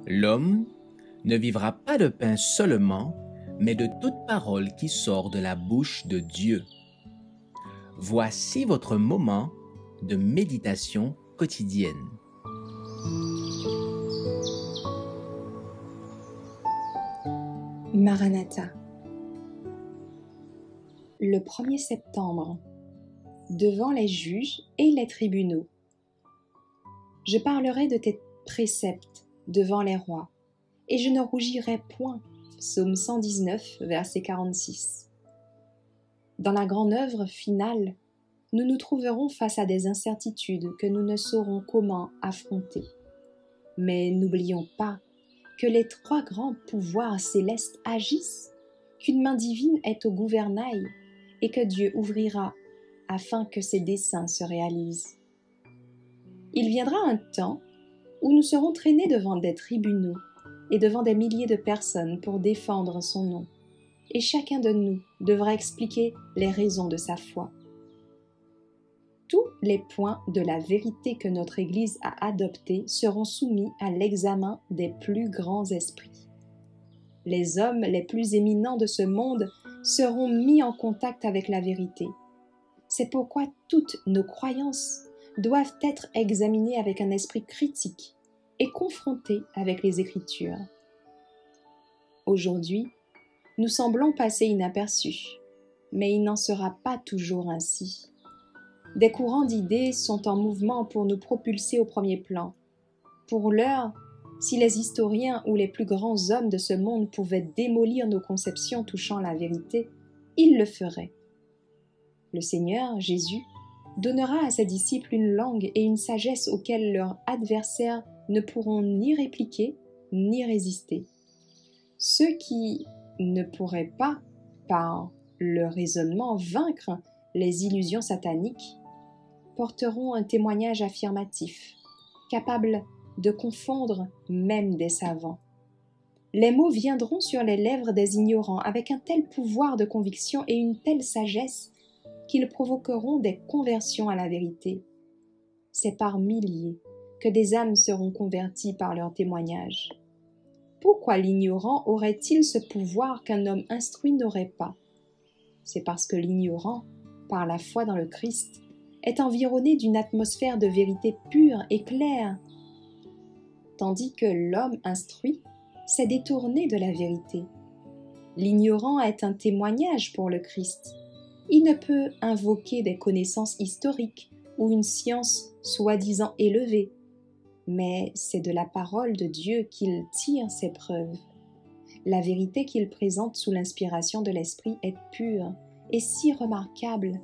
L'homme ne vivra pas de pain seulement, mais de toute parole qui sort de la bouche de Dieu. Voici votre moment de méditation quotidienne. Maranatha. Le 1er septembre, devant les juges et les tribunaux. Je parlerai de tes préceptes devant les rois, et je ne rougirai point. Psaume 119, verset 46. Dans la grande œuvre finale, nous nous trouverons face à des incertitudes que nous ne saurons comment affronter. Mais n'oublions pas que les 3 grands pouvoirs célestes agissent, qu'une main divine est au gouvernail et que Dieu ouvrira afin que ses desseins se réalisent. Il viendra un temps où nous serons traînés devant des tribunaux et devant des milliers de personnes pour défendre son nom, et chacun de nous devra expliquer les raisons de sa foi. Tous les points de la vérité que notre Église a adoptés seront soumis à l'examen des plus grands esprits. Les hommes les plus éminents de ce monde seront mis en contact avec la vérité. C'est pourquoi toutes nos croyances doivent être examinées avec un esprit critique et confrontées avec les Écritures. Aujourd'hui, nous semblons passer inaperçus, mais il n'en sera pas toujours ainsi. Des courants d'idées sont en mouvement pour nous propulser au premier plan. Pour l'heure, si les historiens ou les plus grands hommes de ce monde pouvaient démolir nos conceptions touchant la vérité, ils le feraient. Le Seigneur, Jésus, donnera à ses disciples une langue et une sagesse auxquelles leurs adversaires ne pourront ni répliquer ni résister. Ceux qui ne pourraient pas, par le raisonnement, vaincre les illusions sataniques, porteront un témoignage affirmatif, capable de confondre même des savants. Les mots viendront sur les lèvres des ignorants avec un tel pouvoir de conviction et une telle sagesse qu'ils provoqueront des conversions à la vérité. C'est par milliers que des âmes seront converties par leur témoignage. Pourquoi l'ignorant aurait-il ce pouvoir qu'un homme instruit n'aurait pas? C'est parce que l'ignorant, par la foi dans le Christ, est environné d'une atmosphère de vérité pure et claire, tandis que l'homme instruit s'est détourné de la vérité. L'ignorant est un témoignage pour le Christ. Il ne peut invoquer des connaissances historiques ou une science soi-disant élevée, mais c'est de la parole de Dieu qu'il tire ses preuves. La vérité qu'il présente sous l'inspiration de l'Esprit est pure et si remarquable,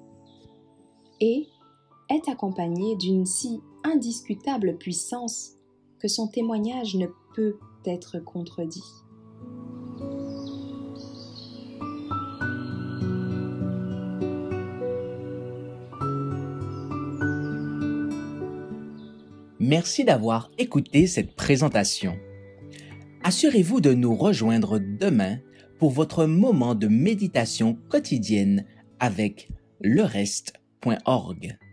et est accompagnée d'une si indiscutable puissance que son témoignage ne peut être contredit. Merci d'avoir écouté cette présentation. Assurez-vous de nous rejoindre demain pour votre moment de méditation quotidienne avec lereste.org.